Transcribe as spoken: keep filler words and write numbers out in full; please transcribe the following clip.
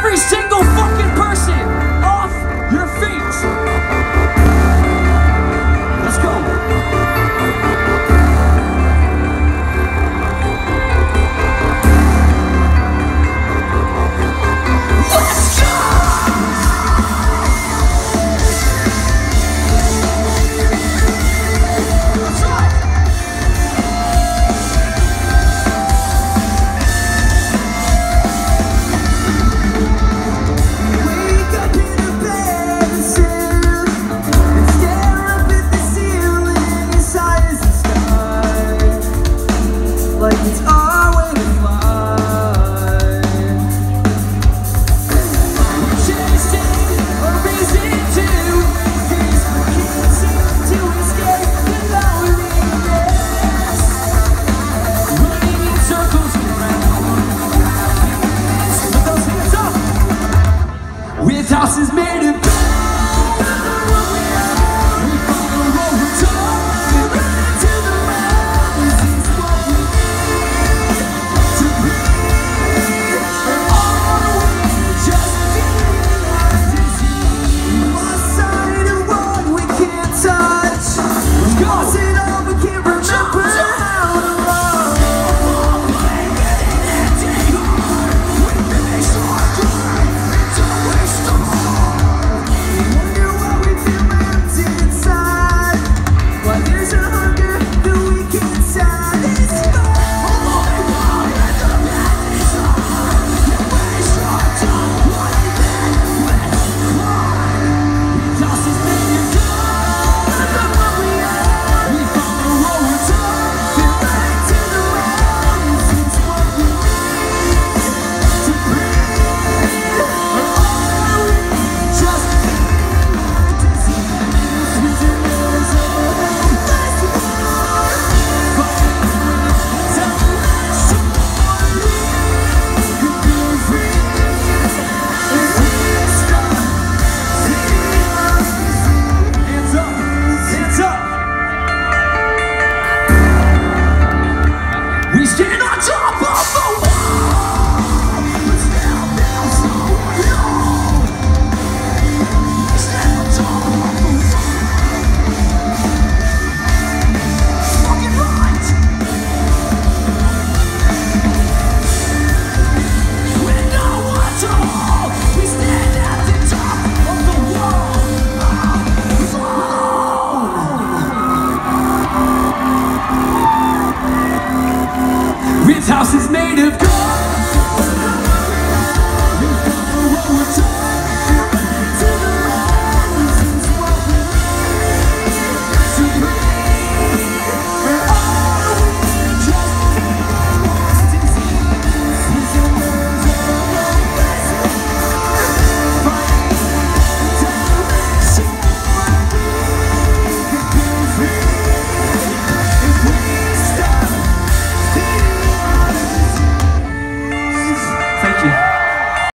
every single fucking person off your feet. Let's go. Let's go! That's right. Wake up in a bed and sit and stare up at the ceiling as high as the sky, like it's our way to fly. Chasing a reason to face, but can't seem to escape the loneliness. Running in circles around, put those hands up. With houses made of